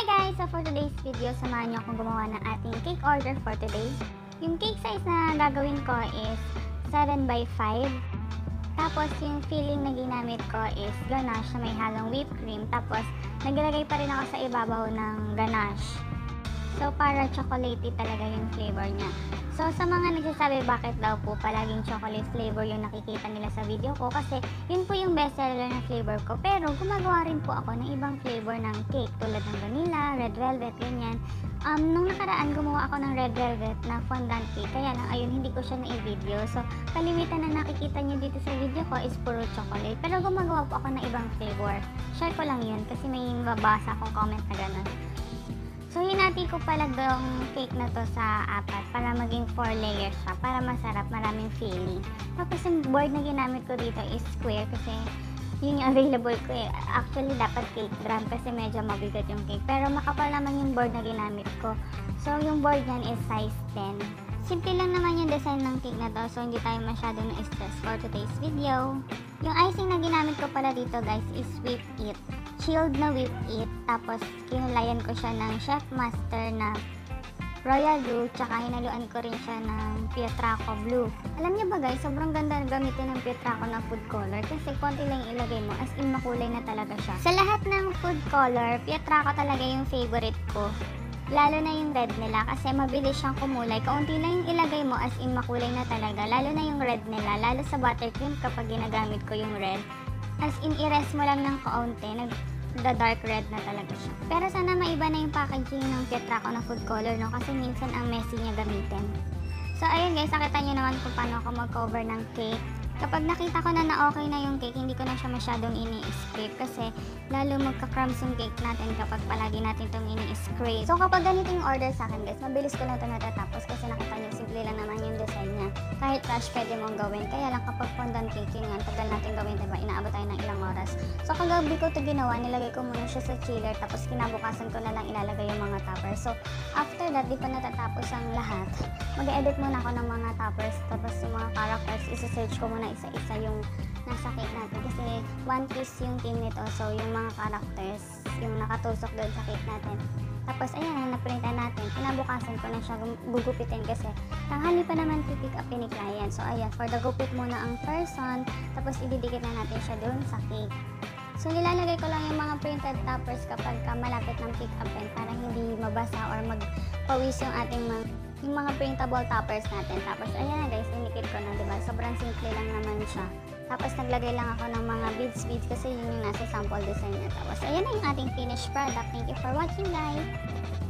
guys! So for today's video, samahan niyo akong gumawa ng ating cake order for today. Yung cake size na gagawin ko is 7 by 5. Tapos yung filling na ginamit ko is ganache na may halong whipped cream. Tapos naglagay pa rin ako sa ibabaw ng ganache. So para chocolatey talaga yung flavor niya. So sa mga nagsasabi bakit daw po palaging chocolate flavor yung nakikita nila sa video ko, kasi yun po yung best seller na flavor ko. Pero gumagawa rin po ako ng ibang flavor ng cake tulad ng vanilla, red velvet, ganyan. Nung nakaraan gumawa ako ng red velvet na fondant cake, kaya lang ayun hindi ko siya na-video. So kalimitan na nakikita nyo dito sa video ko is puro chocolate. Pero gumagawa po ako ng ibang flavor. Share ko lang yun kasi may mabasa akong comment na gano'n. So, hinati ko pala yung cake na to sa 4 para maging 4 layers siya, para masarap, maraming filling. Tapos yung board na ginamit ko dito is square kasi yun yung available ko eh. Actually, dapat cake drum kasi medyo mabigat yung cake. Pero makapal naman yung board na ginamit ko. So, yung board niyan is size 10. Simple lang naman yung design ng cake na to, so hindi tayo masyado na-stress for today's video. Yung icing na ginamit ko pala dito guys is Whip It. Chilled na Whip It. Tapos kinulayan ko siya ng Chef Master na Royal Blue, tsaka hinaluan ko rin siya ng Pietraco Blue. Alam niyo ba guys, sobrang ganda gamitin ng Pietraco na food color kasi konti lang ilagay mo, as in makulay na talaga siya. Sa lahat ng food color, Pietraco talaga yung favorite ko. Lalo na yung red nila kasi mabilis siyang kumulay. Kaunti lang yung ilagay mo, as in makulay na talaga. Lalo na yung red nila, lalo sa buttercream kapag ginagamit ko yung red. As in, i-rest mo lang ng kaunti, dark red na talaga siya. Pero sana maiba na yung packaging ng Pietraco na food color, no? Kasi minsan ang messy niya gamitin. So, ayun guys, nakita nyo naman kung paano ako mag-cover ng cake. Kapag nakita ko na okay na yung cake, hindi ko na siya masyadong ini-scrape kasi lalo magka-crumbs yung cake natin kapag palagi natin itong ini-scrape. So, kapag ganito yung order sa akin guys, mabilis ko lang ito natatapos kasi nakita nyo, simple lang naman yung design niya. Kahit crush pwede mong gawin. Kaya lang kapag fondant cake yun nga, tagal natin gawin, diba? Inaabot tayo ng ilang oras. So, kagabi ko ito ginawa, nilagay ko muna siya sa chiller, tapos kinabukasan ko na lang ilalagay yung mga toppers. So, after that, di pa natatapos ang lahat. Mag-edit muna ako ng mga toppers, tapos yung mga characters, isa-search ko muna isa-isa yung nasa cake natin kasi one piece yung team nito, so yung mga characters yung nakatusok doon sa cake natin. Tapos ayan, naprintan natin, kinabukasan ko na siya gugupitin kasi tanghali pa naman pick up ni client. So ayan, for the gupit muna ang person, tapos ididikit na natin siya doon sa cake. So nilalagay ko lang yung mga printed toppers kapag malapit ng pick up para hindi mabasa or magpawis yung ating yung mga printable toppers natin. Tapos ayan na guys, inikit ko na, diba? Sobrang simple lang naman siya. Tapos naglagay lang ako ng mga beads kasi yun yung nasa sample design niya. Tapos ayan na yung ating finished product. Thank you for watching guys!